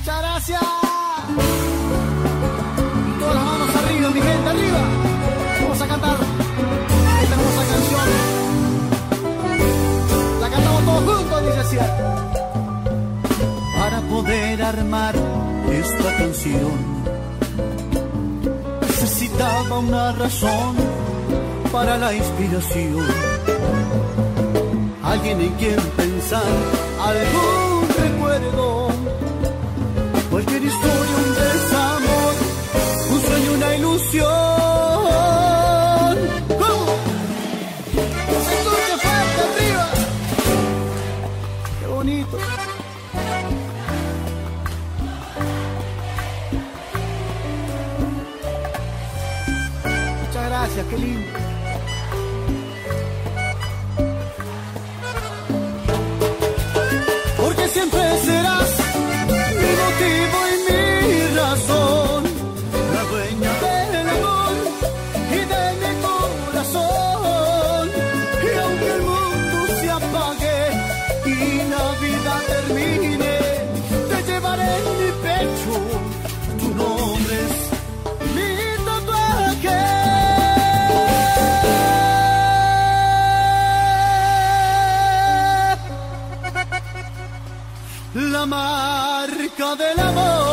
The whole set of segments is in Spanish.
Muchas gracias. Todas las manos arriba, mi gente, arriba. Vamos a cantar esta hermosa canción. La cantamos todos juntos, dice así. Para poder armar esta canción necesitaba una razón para la inspiración, alguien en quien pensar, algún recuerdo, cualquier historia, un desamor, un sueño, una ilusión. ¡Vamos! ¡Se escucha fuerte arriba! ¡Qué bonito! Muchas gracias, qué lindo. Porque siempre serás mi motivo y mi razón, la dueña del amor y de mi corazón. Y aunque el mundo se apague y la vida termine, te llevaré en mi pecho, tu nombre es mi tatuaje. La marca del amor.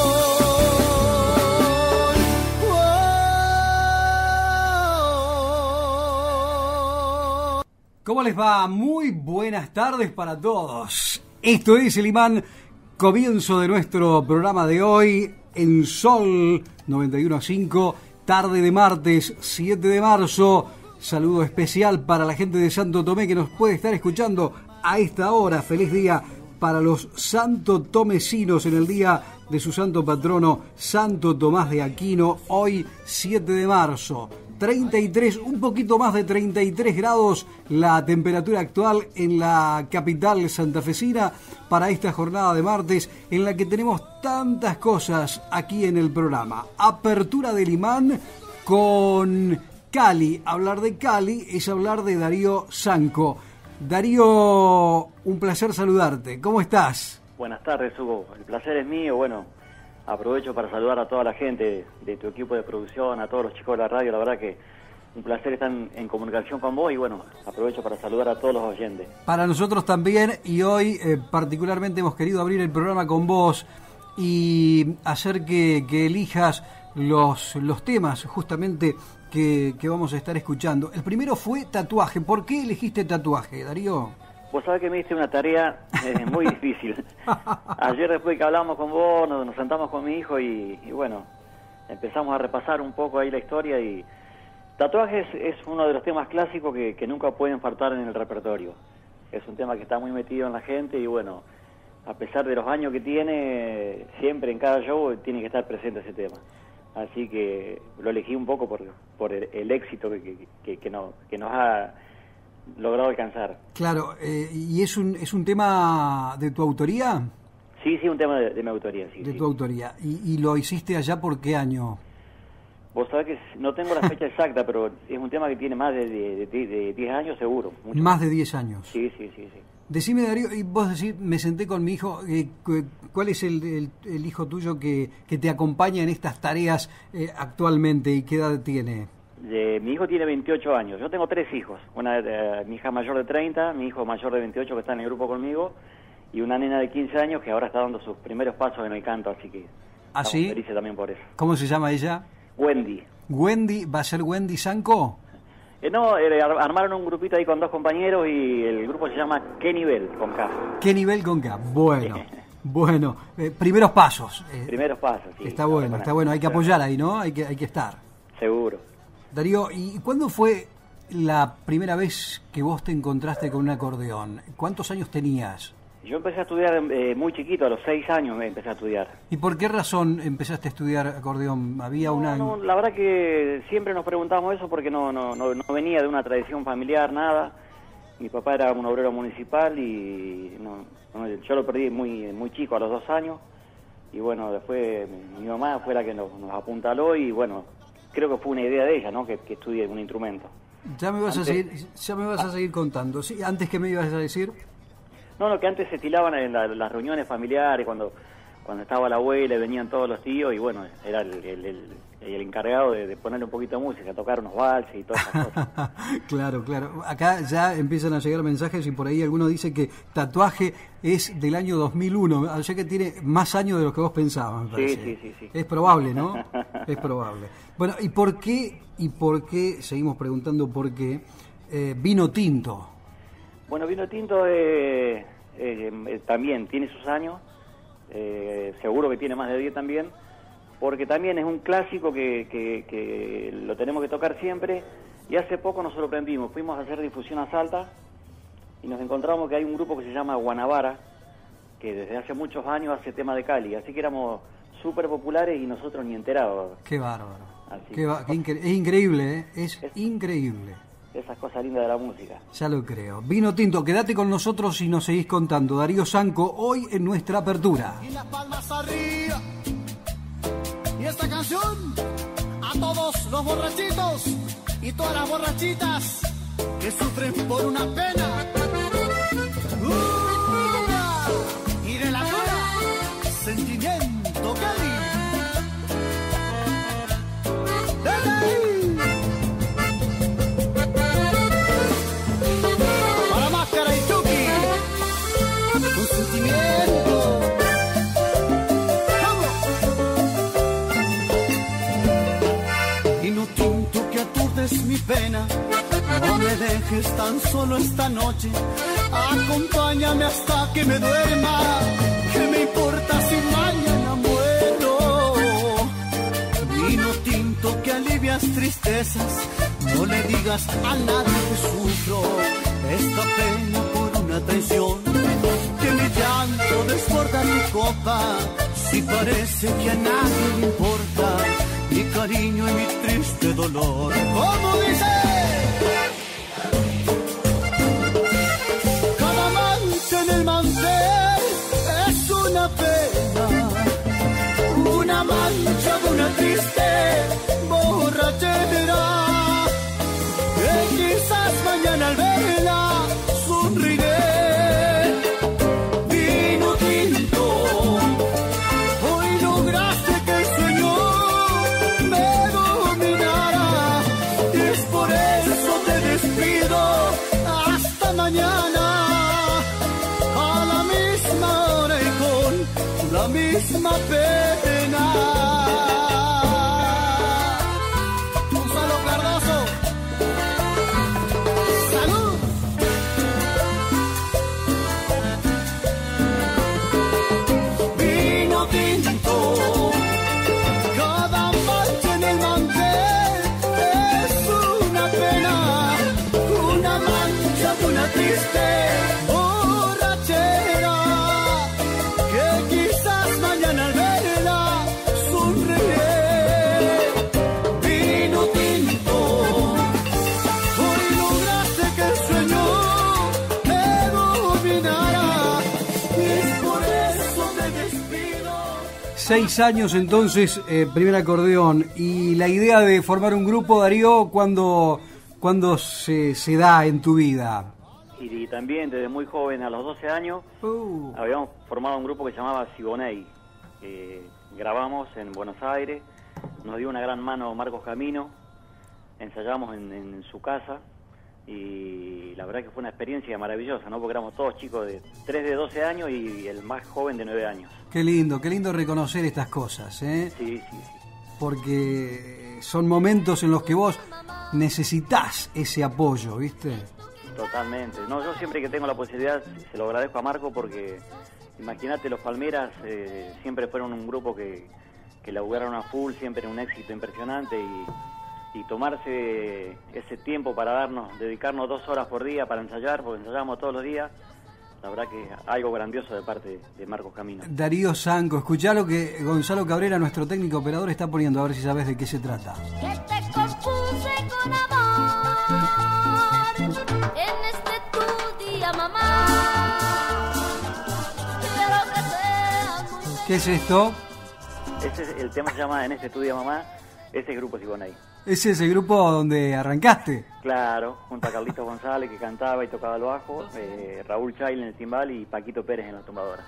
Oh. ¿Cómo les va? Muy buenas tardes para todos. Esto es El Imán, comienzo de nuestro programa de hoy en Sol 91.5, tarde de martes 7 de marzo. Saludo especial para la gente de Santo Tomé que nos puede estar escuchando a esta hora. Feliz día para los santotomecinos en el día de su santo patrono Santo Tomás de Aquino, hoy 7 de marzo. 33, un poquito más de 33 grados la temperatura actual en la capital santafesina para esta jornada de martes en la que tenemos tantas cosas aquí en el programa. Apertura del Imán con Cali. Hablar de Cali es hablar de Darío Zanco. Darío, un placer saludarte. ¿Cómo estás? Buenas tardes, Hugo. El placer es mío. Bueno, aprovecho para saludar a toda la gente de tu equipo de producción, a todos los chicos de la radio. La verdad que un placer estar en comunicación con vos y bueno, aprovecho para saludar a todos los oyentes. Para nosotros también, y hoy particularmente hemos querido abrir el programa con vos y hacer que elijas los temas justamente que vamos a estar escuchando. El primero fue tatuaje. ¿Por qué elegiste tatuaje, Darío? Vos sabés que me diste una tarea muy difícil. Ayer después que hablamos con vos, nos sentamos con mi hijo y bueno, empezamos a repasar un poco ahí la historia y tatuajes es uno de los temas clásicos que nunca pueden faltar en el repertorio. Es un tema que está muy metido en la gente y bueno, a pesar de los años que tiene, siempre en cada show tiene que estar presente ese tema. Así que lo elegí un poco por el éxito que nos ha logrado alcanzar. Claro, ¿y es un tema de tu autoría? Sí, un tema de mi autoría, sí. De tu autoría. ¿Y lo hiciste allá por qué año? Vos sabés que no tengo la fecha exacta, pero es un tema que tiene más de 10 años seguro. Mucho. Más de 10 años. Sí. Decime, Darío, y vos decís, me senté con mi hijo, ¿cuál es el hijo tuyo que te acompaña en estas tareas actualmente y qué edad tiene? Mi hijo tiene 28 años, yo tengo 3 hijos, mi hija mayor de 30, mi hijo mayor de 28 que está en el grupo conmigo y una nena de 15 años que ahora está dando sus primeros pasos en el canto, así que estamos felices también por eso. ¿Cómo se llama ella? Wendy. ¿Wendy? ¿Va a ser Wendy Zanco? No, armaron un grupito ahí con 2 compañeros y el grupo se llama ¿Qué nivel? Con K. ¿Qué nivel con K? Bueno, primeros pasos. Primeros pasos, sí. Está bueno, hay que apoyar ahí, ¿no? Hay que estar. Seguro. Darío, ¿y cuándo fue la primera vez que vos te encontraste con un acordeón? ¿Cuántos años tenías? Yo empecé a estudiar muy chiquito, a los 6 años empecé a estudiar. ¿Y por qué razón empezaste a estudiar acordeón? ¿Había No, la verdad que siempre nos preguntamos eso porque no venía de una tradición familiar, nada. Mi papá era un obrero municipal y yo lo perdí muy chico, a los 2 años. Y bueno, después mi mamá fue la que nos apuntaló y bueno, creo que fue una idea de ella, ¿no? Que estudie un instrumento. Ya me vas a seguir contando. Sí, antes, ¿qué me ibas a decir? No, que antes se estilaban en las reuniones familiares, cuando cuando estaba la abuela y venían todos los tíos, y bueno, era el encargado de ponerle un poquito de música, tocar unos valses y todas esas cosas. Claro, claro. Acá ya empiezan a llegar mensajes y por ahí alguno dice que Tatuaje es del año 2001, o sea que tiene más años de lo que vos pensabas, me parece. Sí. Es probable, ¿no? Es probable. Bueno, ¿y por qué, seguimos preguntando por qué, Vino Tinto? Bueno, Vino Tinto también tiene sus años, seguro que tiene más de 10 también, porque también es un clásico que lo tenemos que tocar siempre, y hace poco nos sorprendimos, fuimos a hacer difusión a Salta y nos encontramos que hay un grupo que se llama Guanabara, que desde hace muchos años hace tema de Cali, así que éramos súper populares y nosotros ni enterados. Qué bárbaro. Así Es increíble, es increíble. Esas cosas lindas de la música. Ya lo creo. Vino Tinto, quédate con nosotros y nos seguís contando. Darío Zanco, hoy en nuestra apertura. Y las palmas arriba. Y esta canción a todos los borrachitos y todas las borrachitas que sufren por una pena. Y de la cura, sentimiento Cali. Para Máscara y Chucky, con sentimiento. Vino tinto que aturdes mi pena, no me dejes tan solo esta noche, acompáñame hasta que me duerma, que me importa si mañana muero. Vino tinto que alivias tristezas, no le digas a nadie que sufro esta pena por una traición, que mi llanto desborda mi copa, si parece que a nadie le importa mi cariño y mi triste dolor. ¿Cómo dice? Cada mancha en el mantel es una pena, una mancha de una triste borrachera, que quizás mañana al verla sonriré. Vino tinto, hoy lograste que el sueño me dominara, y es por eso te despido hasta mañana, a la misma hora y con la misma pena. Gonzalo Cardoso, salud. Vino tinto, cada mancha en el mantel es una pena, una mancha de una triste borrachera, que quizás mañana al verla sonreiré. Vino tinto, hoy lograste que el sueño me dominara, y es por eso te despido. 6 años entonces, primer acordeón. Y la idea de formar un grupo, Darío, ¿cuándo se da en tu vida? Y también desde muy joven, a los 12 años, habíamos formado un grupo que se llamaba Siboney. Grabamos en Buenos Aires, nos dio una gran mano Marcos Camino, ensayamos en su casa, y la verdad que fue una experiencia maravillosa, ¿no? Porque éramos todos chicos de 3 de 12 años y el más joven de 9 años. Qué lindo reconocer estas cosas, ¿eh? Sí. Porque son momentos en los que vos necesitas ese apoyo, ¿viste? Totalmente. No, yo siempre que tengo la posibilidad se lo agradezco a Marco, porque imagínate, los Palmeras siempre fueron un grupo que laburaron a full, siempre un éxito impresionante, y tomarse ese tiempo para dedicarnos 2 horas por día para ensayar, porque ensayábamos todos los días, la verdad que algo grandioso de parte de Marcos Camino. Darío Zanco, escuchá lo que Gonzalo Cabrera, nuestro técnico operador, está poniendo, a ver si sabes de qué se trata. Que te compuse con amor en tu día, mamá. Quiero que seas muy feliz. ¿Qué es esto? El tema se llama En este estudio mamá, ese es Grupo Siboney. ¿Ese es el grupo donde arrancaste? Claro, junto a Carlitos González, que cantaba y tocaba el bajo, Raúl Chail en el timbal y Paquito Pérez en la tumbadora.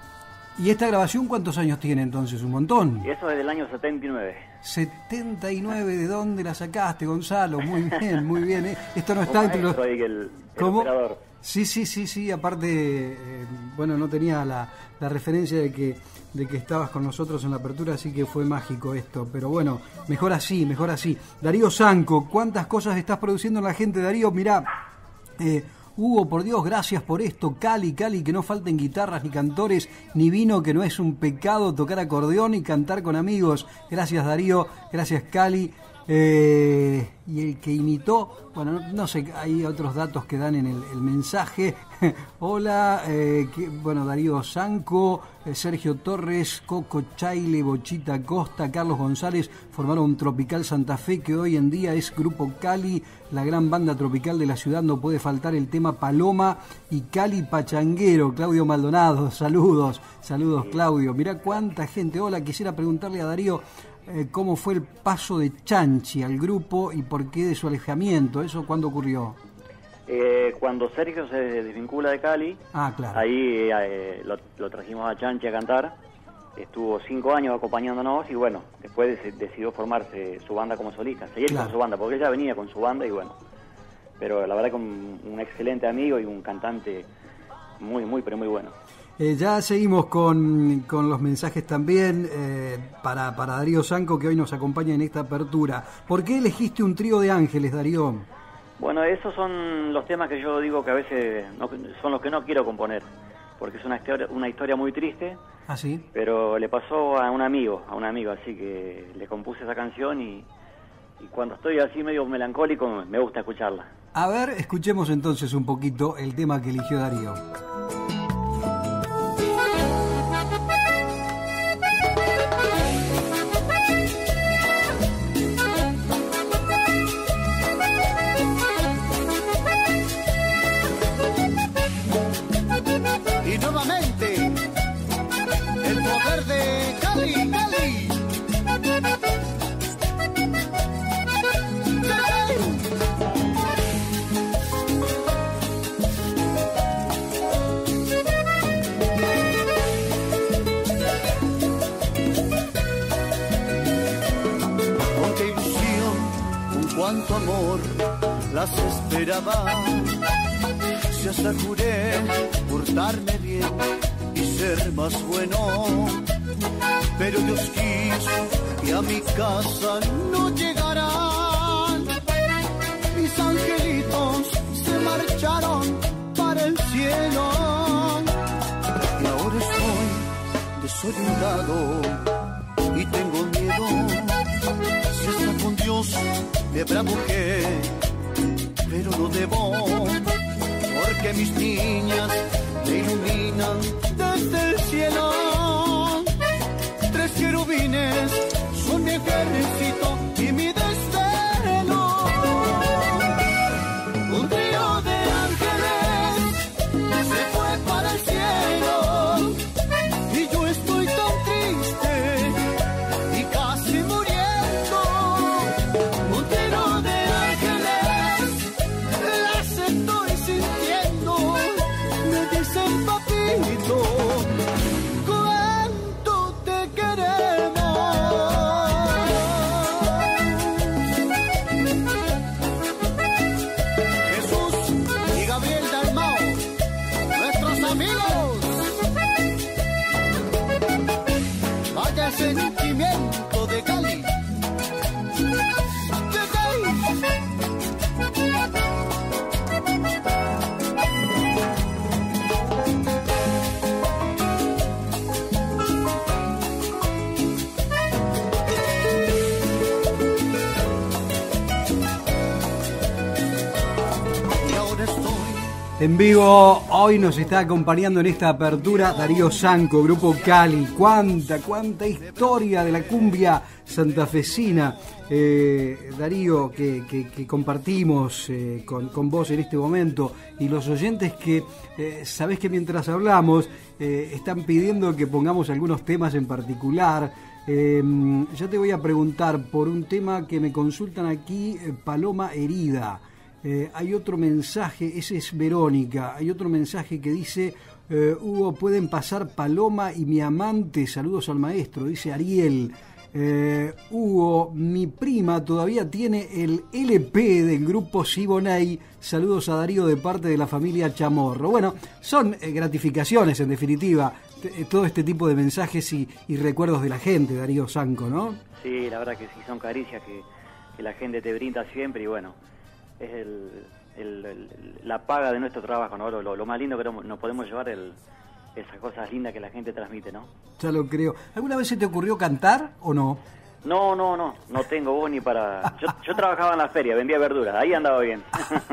¿Y esta grabación cuántos años tiene entonces? Un montón. Y eso es del año 79. 79, ¿de dónde la sacaste, Gonzalo? Muy bien, muy bien. Esto no está entre los... Ahí que el ¿Cómo? operador. Sí, aparte, bueno, no tenía la referencia de que estabas con nosotros en la apertura, así que fue mágico esto, pero bueno, mejor así. Darío Zanco, ¿cuántas cosas estás produciendo en la gente? Darío, mirá, Hugo, por Dios, gracias por esto, Cali, que no falten guitarras ni cantores, ni vino, que no es un pecado tocar acordeón y cantar con amigos. Gracias, Darío, gracias, Cali. Y el que imitó, bueno, no sé, hay otros datos que dan en el mensaje. Hola, bueno, Darío Zanco, Sergio Torres, Coco Chaile, Bochita Costa, Carlos González formaron Tropical Santa Fe, que hoy en día es Grupo Cali, la gran banda tropical de la ciudad. No puede faltar el tema Paloma y Cali Pachanguero. Claudio Maldonado, saludos, Claudio. Mirá cuánta gente. Hola, quisiera preguntarle a Darío cómo fue el paso de Chanchi al grupo y por qué de su alejamiento. ¿Eso cuándo ocurrió? Cuando Sergio se desvincula de Cali, claro. Ahí lo trajimos a Chanchi a cantar. Estuvo 5 años acompañándonos y bueno, después decidió formarse su banda como solista, seguir Claro. con su banda, porque ella venía con su banda y bueno, pero la verdad que un excelente amigo y un cantante pero muy bueno. Ya seguimos con los mensajes también para Darío Zanco, que hoy nos acompaña en esta apertura. ¿Por qué elegiste un trío de ángeles, Darío? Bueno, esos son los temas que yo digo que a veces son los que no quiero componer, porque es una historia muy triste. ¿Ah, sí? Pero le pasó a un amigo, así que le compuse esa canción y cuando estoy así medio melancólico me gusta escucharla. A ver, escuchemos entonces un poquito el tema que eligió Darío. Y nuevamente el poder de Cali. Con qué ilusión, con cuánto amor las esperaba. Si hasta juré portarme bien y ser más bueno, pero Dios quiso que a mi casa no llegarán. Mis angelitos se marcharon para el cielo y ahora estoy desorientado y tengo miedo. Si está con Dios me bramujé, pero no debo, porque mis niñas me iluminan desde el cielo. 3 querubines son mi ejército y mi desvelo. Un trío de ángeles se fue para el cielo y yo estoy tan triste y casi muriendo. Un trío de ángeles las estoy sintiendo. Me dicen papito, cuánto te queremos. Jesús y Gabriel Dalmau, nuestros amigos. Vaya el sentimiento de Cali. De Cali. Y ahora estoy En vivo, hoy nos está acompañando en esta apertura Darío Zanco, Grupo Cali. Cuánta historia de la cumbia santafesina, Darío, que compartimos con vos en este momento. Y los oyentes que, sabés que mientras hablamos, están pidiendo que pongamos algunos temas en particular. Yo te voy a preguntar por un tema que me consultan aquí, Paloma Herida. Hay otro mensaje, ese es Verónica, hay otro mensaje que dice Hugo, pueden pasar Paloma y mi amante, saludos al maestro, dice Ariel. Hugo, mi prima todavía tiene el LP del grupo Siboney, saludos a Darío de parte de la familia Chamorro. Bueno, son gratificaciones en definitiva, todo este tipo de mensajes y recuerdos de la gente, Darío Sanco, ¿no? Sí, la verdad que sí, son caricias que la gente te brinda siempre y bueno, es la paga de nuestro trabajo, ¿no? Lo más lindo que nos podemos llevar esas cosas lindas que la gente transmite, ¿no? Ya lo creo. ¿Alguna vez se te ocurrió cantar o no? No tengo voz ni para... Yo trabajaba en la feria, vendía verduras, ahí andaba bien.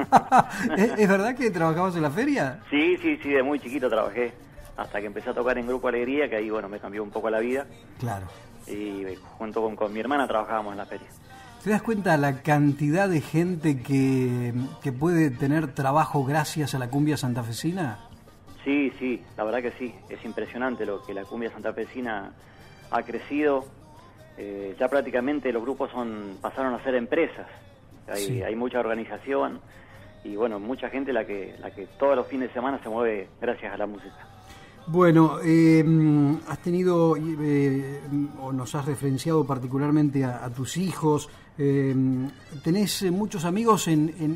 ¿Es verdad que trabajabas en la feria? Sí, de muy chiquito trabajé, hasta que empecé a tocar en Grupo Alegría, que ahí, bueno, me cambió un poco la vida. Claro. Y junto con mi hermana trabajábamos en la feria. ¿Te das cuenta la cantidad de gente que puede tener trabajo gracias a la cumbia santafesina? Sí, la verdad que sí. Es impresionante lo que la cumbia santafesina ha crecido. Ya prácticamente los grupos pasaron a ser empresas. Hay mucha organización y bueno, mucha gente la que todos los fines de semana se mueve gracias a la música. Bueno, has tenido o nos has referenciado particularmente a tus hijos. ¿Tenés muchos amigos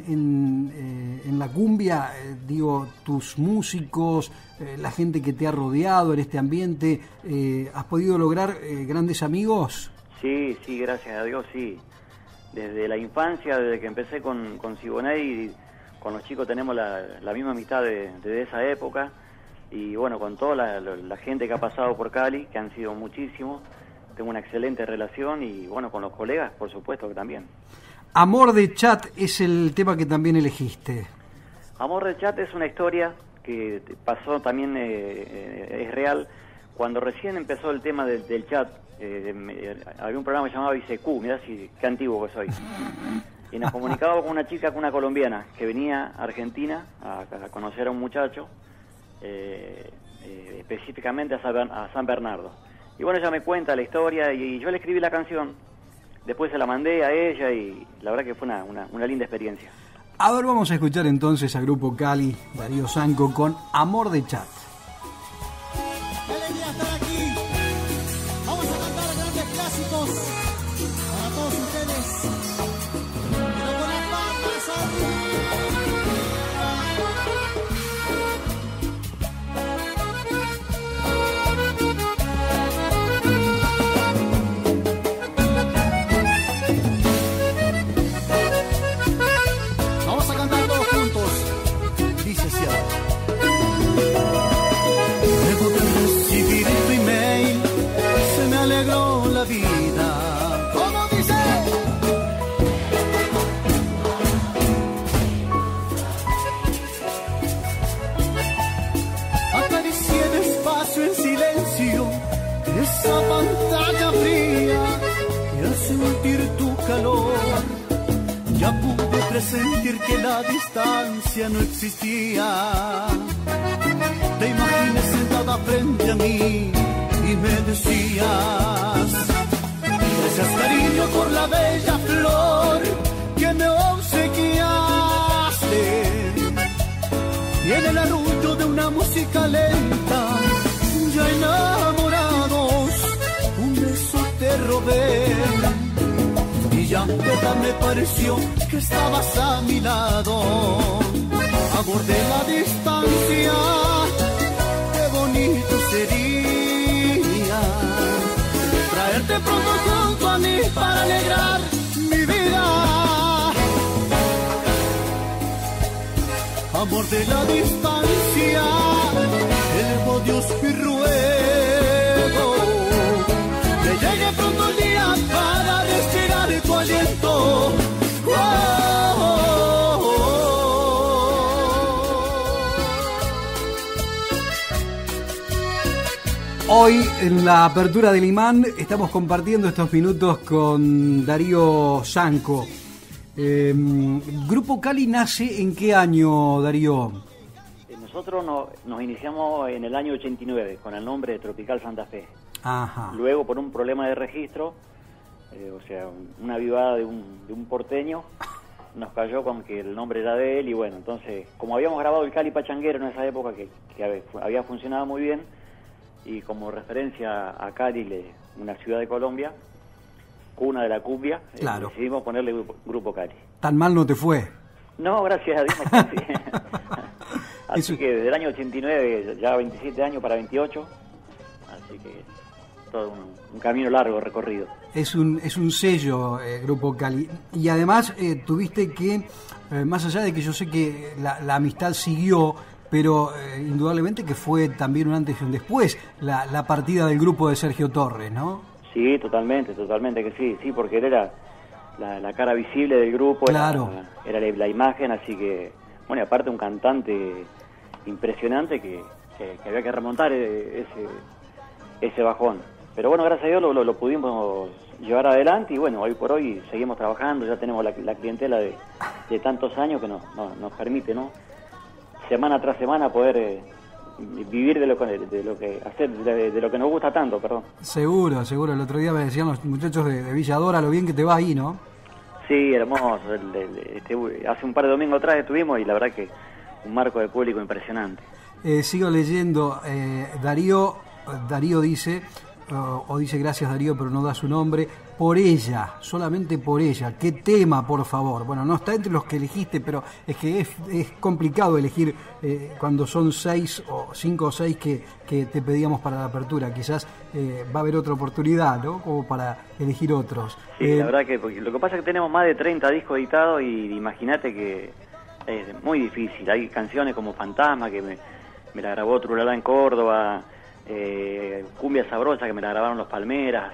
en la cumbia? Digo, tus músicos, la gente que te ha rodeado en este ambiente. ¿Has podido lograr grandes amigos? Sí, gracias a Dios, sí. Desde la infancia, desde que empecé con Siboney, con los chicos tenemos la misma amistad de esa época. Y bueno, con toda la gente que ha pasado por Cali, que han sido muchísimos, tengo una excelente relación y bueno, con los colegas, por supuesto que también. Amor de Chat es el tema que también elegiste. Amor de Chat es una historia que pasó también, es real. Cuando recién empezó el tema del chat, había un programa llamado ICQ, mirá qué antiguo que soy. Y nos comunicábamos con una chica, con una colombiana, que venía a Argentina a conocer a un muchacho, específicamente a San Bernardo. Y bueno, ella me cuenta la historia y yo le escribí la canción, después se la mandé a ella y la verdad que fue una linda experiencia. A ver, vamos a escuchar entonces a Grupo Cali, Darío Sanco con Amor de Chat. ¡Qué alegría estar aquí! Vamos a cantar grandes clásicos para todos ustedes. Pero con las palmas arriba. Esa pantalla fría y al sentir tu calor ya pude presentir que la distancia no existía. Te imaginé sentada frente a mí y me decías: gracias cariño por la bella flor que me obsequiaste. Y en el arrullo de una música lenta, ya enamorados, un beso te robé. Y ya en verdad me pareció que estabas a mi lado. Amor de la distancia, qué bonito sería traerte pronto junto a mí para alegrar mi vida. Amor de la distancia, elevo Dios mi ruego, que llegue pronto el día para respirar tu aliento. Hoy en la apertura del Imán estamos compartiendo estos minutos con Darío Sanco. ¿Grupo Cali nace en qué año, Darío? Nosotros nos iniciamos en el año 89 con el nombre de Tropical Santa Fe. Ajá. Luego, por un problema de registro, o sea, una avivada de un porteño, nos cayó con que el nombre era de él y bueno, entonces, como habíamos grabado el Cali Pachanguero en esa época que había funcionado muy bien y como referencia a Cali, una ciudad de Colombia, cuna de la cumbia, Claro. Decidimos ponerle grupo Cali. Tan mal no te fue. No, gracias a Dios. Sí. Así Eso- que desde el año 89, ya 27 años para 28, así que todo un camino largo recorrido. Es un sello, Grupo Cali. Y además tuviste que, más allá de que yo sé que la amistad siguió, pero indudablemente que fue también un antes y un después, la partida del grupo de Sergio Torres, ¿no? Sí, totalmente que sí, porque él era la cara visible del grupo, Claro. era la imagen, así que, bueno, y aparte un cantante impresionante que había que remontar ese bajón. Pero bueno, gracias a Dios lo pudimos llevar adelante y bueno, hoy por hoy seguimos trabajando, ya tenemos la clientela de tantos años que nos permite, ¿no? Semana tras semana poder vivir de lo que hacer, de lo que nos gusta tanto, perdón. Seguro. El otro día me decían los muchachos de Villadora lo bien que te va ahí, ¿no? Sí, hermoso. Hace un par de domingos atrás estuvimos y la verdad que un marco de público impresionante. Sigo leyendo. Darío dice, o dice gracias Darío, pero no da su nombre, por ella, solamente por ella. ¿Qué tema, por favor? Bueno, no está entre los que elegiste, pero es que es complicado elegir cuando son 5 o 6 que te pedíamos para la apertura. Quizás va a haber otra oportunidad, ¿no? Como para elegir otros. Sí, la verdad que porque lo que pasa es que tenemos más de 30 discos editados y imagínate que es muy difícil. Hay canciones como Fantasma que me la grabó Trulala en Córdoba, Cumbia Sabrosa que me la grabaron los Palmeras.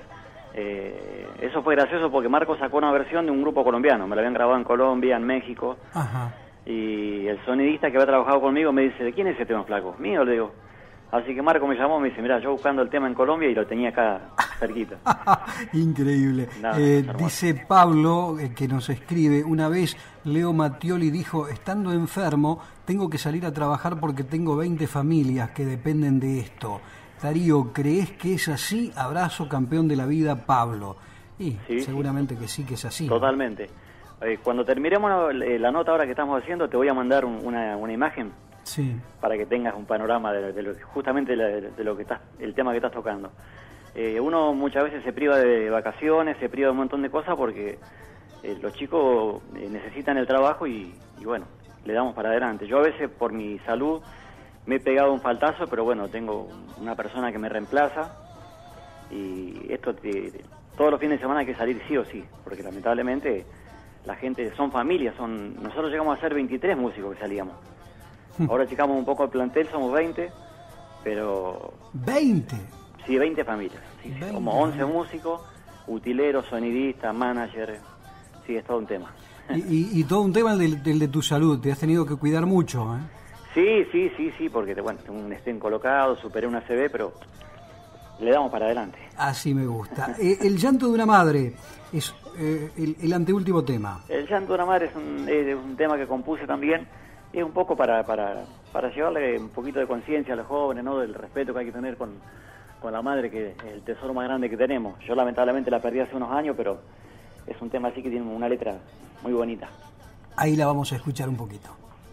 Eso fue gracioso porque Marco sacó una versión de un grupo colombiano, me la habían grabado en Colombia, en México. Ajá. Y el sonidista que había trabajado conmigo me dice, ¿de quién es ese tema, flaco? Mío, le digo. Así que Marco me llamó, me dice, mira, yo buscando el tema en Colombia y lo tenía acá cerquita. Increíble. Nada, Dice Pablo, que nos escribe, una vez Leo Mattioli dijo, estando enfermo, tengo que salir a trabajar porque tengo 20 familias que dependen de esto. Darío, ¿crees que es así? Abrazo, campeón de la vida, Pablo. Y Sí, seguramente que sí que es así. Totalmente. Cuando terminemos la nota ahora que estamos haciendo, te voy a mandar una imagen Sí. para que tengas un panorama de lo que, justamente de lo que el tema que estás tocando. Uno muchas veces se priva de vacaciones, se priva de un montón de cosas porque los chicos necesitan el trabajo y bueno, le damos para adelante. Yo a veces por mi salud me he pegado un faltazo, pero bueno, tengo una persona que me reemplaza y esto todos los fines de semana hay que salir sí o sí, porque lamentablemente la gente son familias, nosotros llegamos a ser 23 músicos que salíamos. Ahora achicamos un poco el plantel, somos 20, pero 20. sí, 20 familias, sí, 20 como 11 músicos, utileros, sonidistas, manager, sí, es todo un tema. Y todo un tema el de tu salud, te has tenido que cuidar mucho, ¿eh? Sí, porque bueno, tengo un estén colocado, superé una ACV, pero le damos para adelante. Así me gusta. El llanto de una madre es el anteúltimo tema. El llanto de una madre es un tema que compuse también, es un poco para llevarle un poquito de conciencia a los jóvenes, ¿no? Del respeto que hay que tener con la madre, que es el tesoro más grande que tenemos. Yo lamentablemente la perdí hace unos años, pero es un tema así que tiene una letra muy bonita. Ahí la vamos a escuchar un poquito.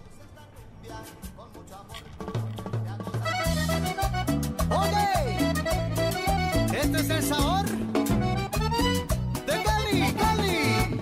Oye, este es el sabor de Cali, Cali.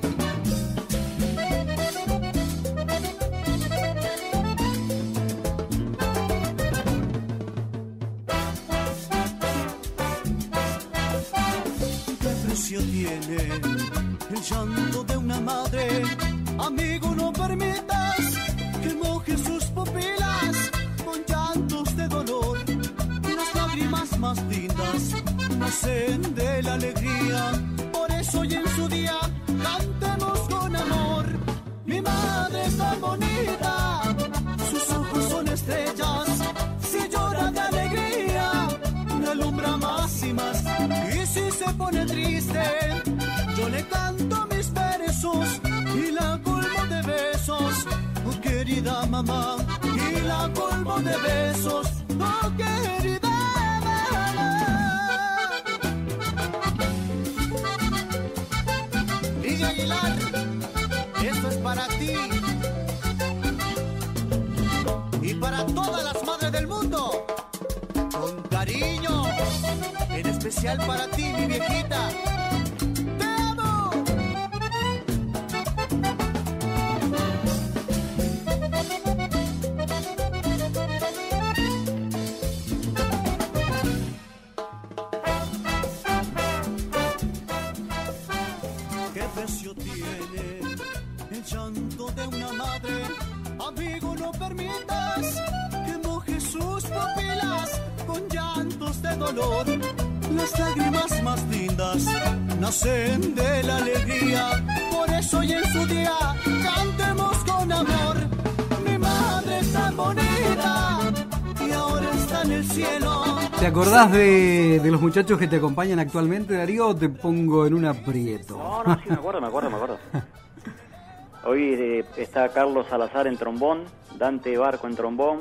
¿Qué precio tiene el llanto de una madre? Amigo, no permitas que moje sus pupilas con llantos de dolor. Las lágrimas más lindas nacen de la alegría. Por eso hoy en su día cantemos con amor. Mi madre es tan bonita, sus ojos son estrellas. Si llora de alegría, me alumbra más y más. Y si se pone triste, yo le canto mis versos y la colmo de besos. Oh, querida mamá, y la colmo de besos. Oh, querida mamá. Lidia Aguilar, esto es para para ti y para todas las madres del mundo. Con cariño, en especial para ti, mi viejita. ¡Te amo! ¿Qué precio tiene el llanto de una madre? Amigo, no permitas que moje sus pupilas con llantos de dolor. Las lágrimas más lindas nacen de la alegría. Por eso hoy en su día cantemos con amor. Mi madre es tan bonita y ahora está en el cielo. ¿Te acordás de los muchachos que te acompañan actualmente, Darío, o te pongo en un aprieto? No, sí, me acuerdo. Hoy está Carlos Salazar en trombón, Dante Barco en trombón,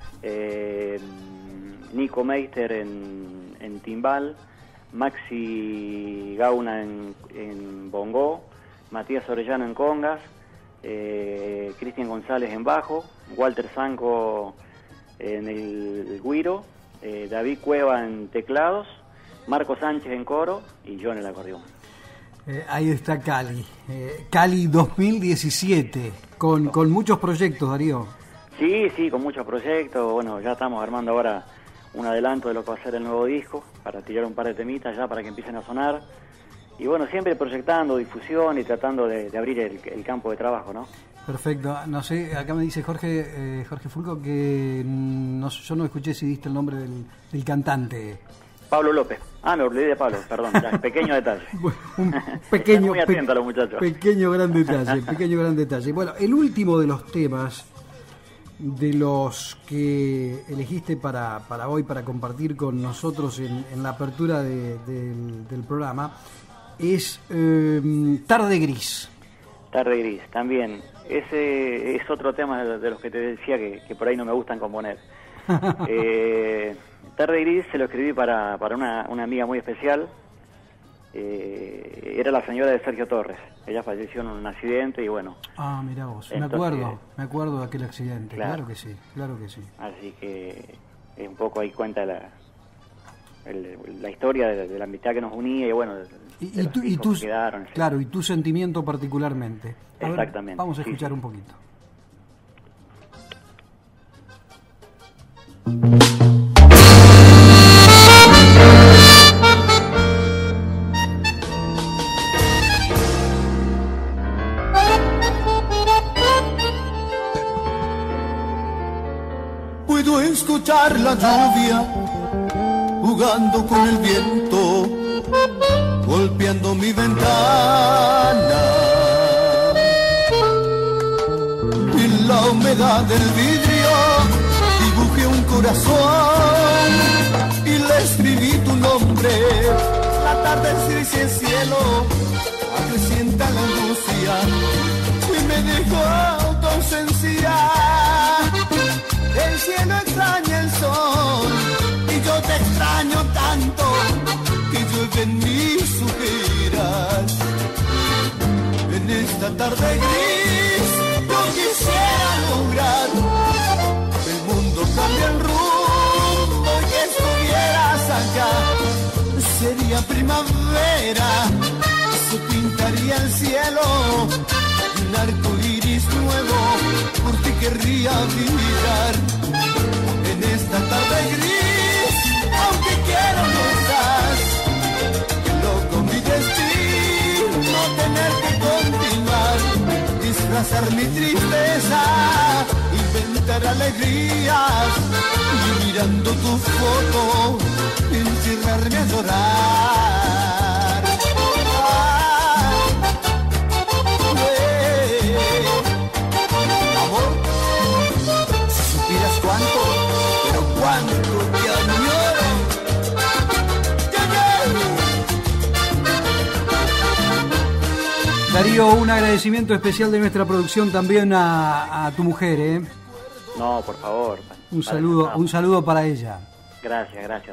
Nico Meister en timbal, Maxi Gauna en bongó, Matías Orellano en congas, Cristian González en bajo, Walter Zanco en el güiro, David Cueva en teclados, Marco Sánchez en coro y yo en el acordeón. Ahí está Cali. Cali 2017, con muchos proyectos, Darío. Sí, con muchos proyectos. Bueno, ya estamos armando ahora un adelanto de lo que va a ser el nuevo disco, para tirar un par de temitas ya para que empiecen a sonar. Y bueno, siempre proyectando difusión y tratando de abrir el campo de trabajo, ¿no? Perfecto. No sé, acá me dice Jorge Fulco que yo no escuché si diste el nombre del cantante. Pablo López. Me olvidé de Pablo, perdón, ya, pequeño detalle. Bueno, un pequeño, muy atento a los muchachos. Pequeño gran detalle. Bueno, el último de los temas de los que elegiste para hoy, para compartir con nosotros en la apertura del programa, es Tarde Gris. Tarde Gris, también. Ese es otro tema de los que te decía que por ahí no me gustan componer. Tarde Gris se lo escribí para una amiga muy especial. Era la señora de Sergio Torres. Ella falleció en un accidente y bueno. Mirá vos, entonces, me acuerdo de aquel accidente. Claro que sí. Así que un poco ahí cuenta la historia de la amistad que nos unía y bueno, y tu sentimiento particularmente. Exactamente. Vamos a escuchar un poquito. Puedo escuchar la lluvia jugando con el viento, golpeando mi ventana. En la humedad del vidrio dibujé un corazón y le escribí tu nombre. La tarde gris y el cielo acrecienta la angustia y me dejó tu ausencia. El cielo extraña el sol y yo te extraño tanto que llueven mis ojeras. En esta tarde gris yo quisiera lograr que el mundo cambie el rumbo y que estuvieras acá. Sería primavera, se pintaría el cielo, un arco iris nuevo, por ti querría vibrar. En esta tarde gris, aunque quiero no estás, qué loco mi destino, tener que continuar, disfrazar mi tristeza, inventar alegrías, y mirando tu foto, encerrarme a llorar. Amor, si supieras cuánto, pero cuánto te añoro. Darío, un agradecimiento especial de nuestra producción también a tu mujer, ¿eh? No, por favor. Un saludo para ella. Gracias.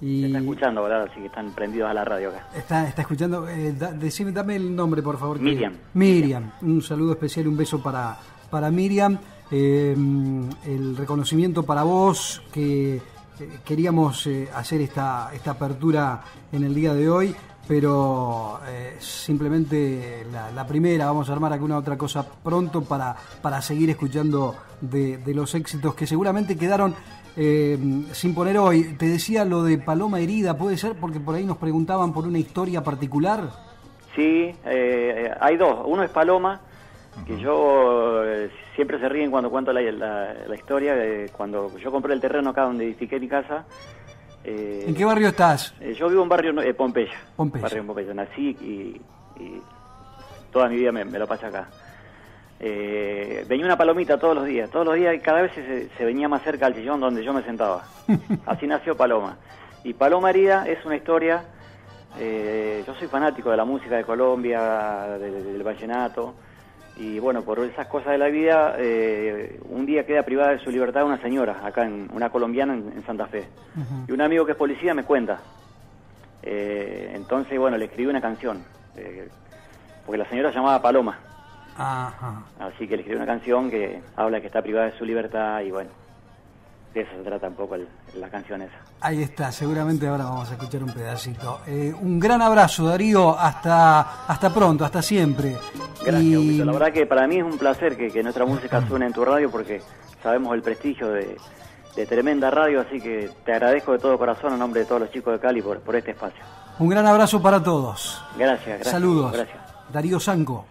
Se está escuchando, ¿verdad? Así que están prendidos a la radio acá. Está escuchando. Dame el nombre, por favor. Miriam. Un saludo especial, un beso para Miriam. El reconocimiento para vos, que queríamos hacer esta apertura en el día de hoy, pero simplemente la primera. Vamos a armar alguna otra cosa pronto para seguir escuchando de los éxitos que seguramente quedaron sin poner hoy. Te decía lo de Paloma Herida, ¿puede ser? Porque por ahí nos preguntaban por una historia particular. Sí, hay dos. Uno es Paloma, que yo siempre se ríen cuando cuento la historia. Cuando yo compré el terreno acá donde edifiqué mi casa. ¿En qué barrio estás? Yo vivo en barrio Pompeya. Pompeya. Barrio Pompeya. Nací y toda mi vida me lo pasé acá. Venía una palomita todos los días, y cada vez se venía más cerca al sillón donde yo me sentaba. Así nació Paloma. Y Paloma Herida es una historia. Yo soy fanático de la música de Colombia, del vallenato, y bueno, por esas cosas de la vida, un día queda privada de su libertad una señora, acá una colombiana en Santa Fe. Uh-huh. Y un amigo que es policía me cuenta. Entonces, bueno, le escribí una canción, porque la señora se llamaba Paloma. Ajá. Así que le escribí una canción que habla que está privada de su libertad, y bueno, de eso se trata un poco la canción esa. Ahí está, seguramente ahora vamos a escuchar un pedacito. Un gran abrazo, Darío, hasta pronto, hasta siempre. Gracias, Huguito. La verdad que para mí es un placer que nuestra música suene en tu radio, porque sabemos el prestigio de tremenda radio, así que te agradezco de todo corazón, en nombre de todos los chicos de Cali, por este espacio. Un gran abrazo para todos. Gracias. Saludos. Gracias. Darío Sanco.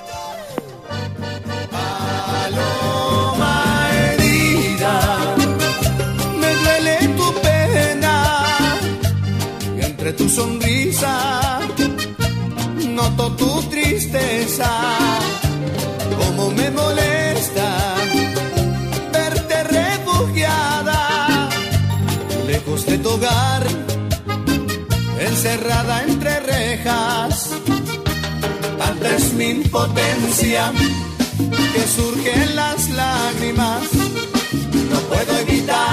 Paloma herida, me duele tu pena, y entre tu sonrisa noto tu tristeza. Como me molesta verte refugiada, lejos de tu hogar, encerrada entre rejas. Tanta es mi impotencia que surgen las lágrimas, no puedo evitar